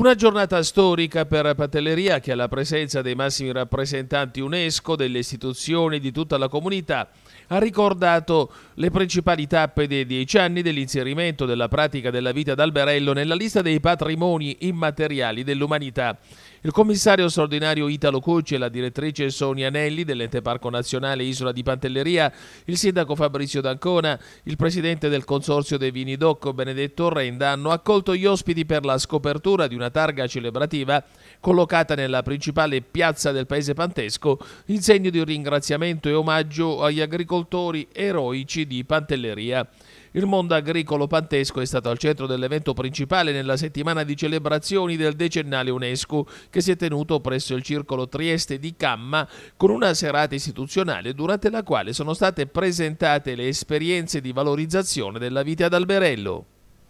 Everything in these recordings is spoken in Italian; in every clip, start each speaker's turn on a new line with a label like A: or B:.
A: Una giornata storica per Pantelleria che alla presenza dei massimi rappresentanti UNESCO, delle istituzioni e di tutta la comunità ha ricordato le principali tappe dei 10 anni dell'inserimento della pratica della vita d'alberello nella lista dei patrimoni immateriali dell'umanità. Il commissario straordinario Italo Cucci e la direttrice Sonia Anelli dell'Ente Parco Nazionale Isola di Pantelleria, il sindaco Fabrizio D'Ancona, il presidente del Consorzio dei Vini d'Occo Benedetto Orrenda hanno accolto gli ospiti per la scopertura di una targa celebrativa collocata nella principale piazza del paese pantesco in segno di ringraziamento e omaggio agli agricoltori eroici di Pantelleria. Il mondo agricolo pantesco è stato al centro dell'evento principale nella settimana di celebrazioni del decennale UNESCO che si è tenuto presso il Circolo Trieste di Camma con una serata istituzionale durante la quale sono state presentate le esperienze di valorizzazione della vita d'alberello.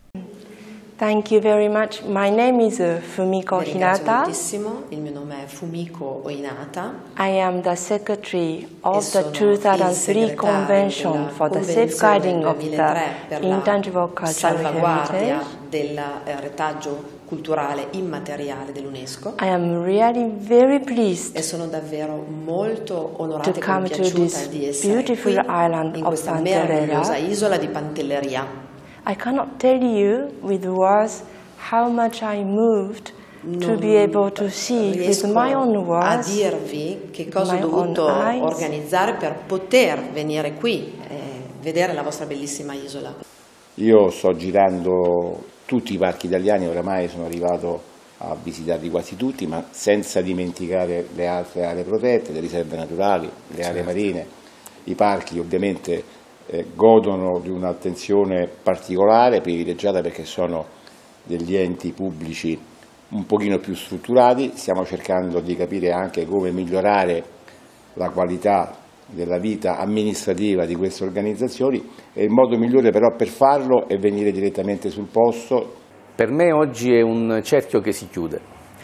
B: Thank you very much. My name is Fumiko Hinata.
C: Il mio nome è Fumiko Hinata.
B: I am the secretary of the 2003 Convention for the Safeguarding of the Intangible Cultural Heritage.
C: Del retaggio culturale immateriale dell'UNESCO.
B: I am really very pleased
C: e sono davvero molto onorata e
B: compiaciuta di essere qui in questa meravigliosa
C: isola di Pantelleria.
B: I cannot tell you with words how much I moved to be able to see with my own words,
C: a dirvi che cosa ho dovuto organizzare per poter venire qui e vedere la vostra bellissima isola.
D: Io sto girando tutti i parchi italiani, oramai sono arrivato a visitarli quasi tutti, ma senza dimenticare le altre aree protette, le riserve naturali, le aree marine, i parchi ovviamente godono di un'attenzione particolare, privilegiata perché sono degli enti pubblici un pochino più strutturati. Stiamo cercando di capire anche come migliorare la qualità della vita amministrativa di queste organizzazioni e il modo migliore però per farlo è venire direttamente sul posto.
E: Per me oggi è un cerchio che si chiude.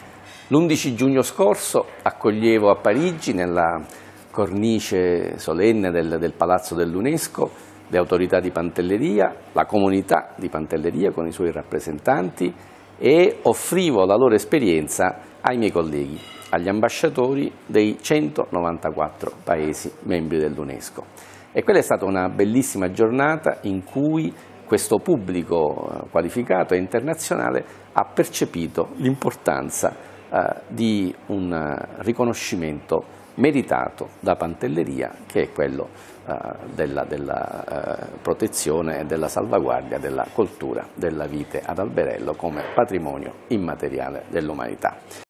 E: L'11 giugno scorso accoglievo a Parigi, nella cornice solenne del Palazzo dell'UNESCO, le autorità di Pantelleria, la comunità di Pantelleria con i suoi rappresentanti e offrivo la loro esperienza ai miei colleghi, agli ambasciatori dei 194 Paesi membri dell'UNESCO. E quella è stata una bellissima giornata in cui questo pubblico qualificato e internazionale ha percepito l'importanza di un riconoscimento meritato da Pantelleria, che è quello della protezione e della salvaguardia della coltura della vite ad alberello come patrimonio immateriale dell'umanità.